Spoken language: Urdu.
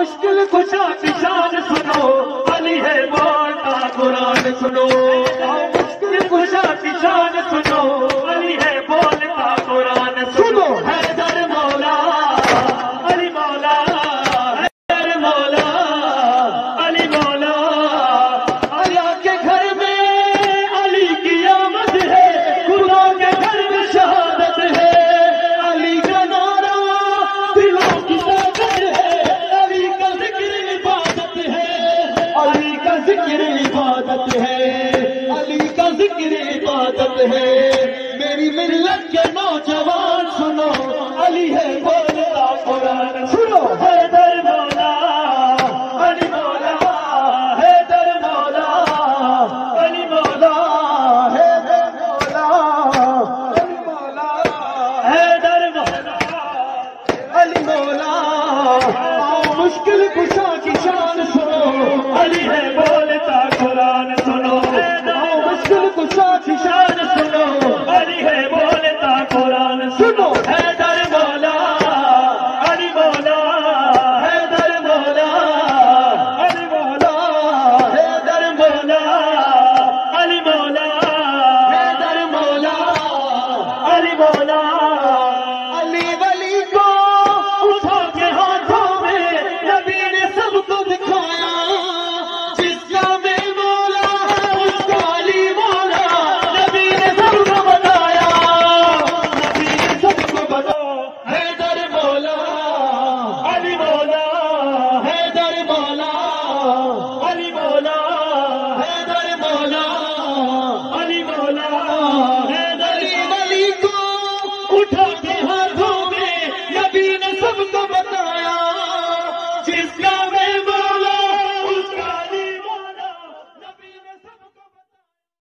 مشکل کشا کی شان سنو علی ہے بولتا قرآن سنو مشکل کشا کی شان سنو علی ہے بولتا قرآن سنو حیدر مولا علی مولا حیدر مولا علی مولا اللہ کے گھر میں علی کی آمد ہے خدا کے گھر میں شہادت ہے علی کا نعرہ دلوں کی طاقت ہے علی کا ذکر عبادت ہے علی کا ذکر عبادت ہے علی کا ذکر عبادت ہے میری ملت کے نوجوان سنو علی ہے بولتا قرآن سنو حیدر مولا علی مولا حیدر مولا علی مولا حیدر مولا علی مولا حیدر مولا علی مولا آؤ مشکل کشا کی شان سنو علی ہے بولتا قرآن سنو آؤ مشکل کشا کی شان سنو علی ہے بولتا قرآن سنو حیدر مولا علی مولا حیدر مولا علی مولا حیدر مولا علی مولا حیدر مولا علی مولا علی ولی کو اٹھا کے ہاتھوں میں نبی نے سب کو دکھایا جس کا میں مولا اس کا علی مولا نبی نے سب کو بتایا نبی نے سب کو بتایا حیدر مولا علی مولا حیدر مولا علی مولا حیدر مولا علی مولا حیدر ولی کو اٹھا کے ہاتھوں میں نبی نے سب کو بتایا جس کا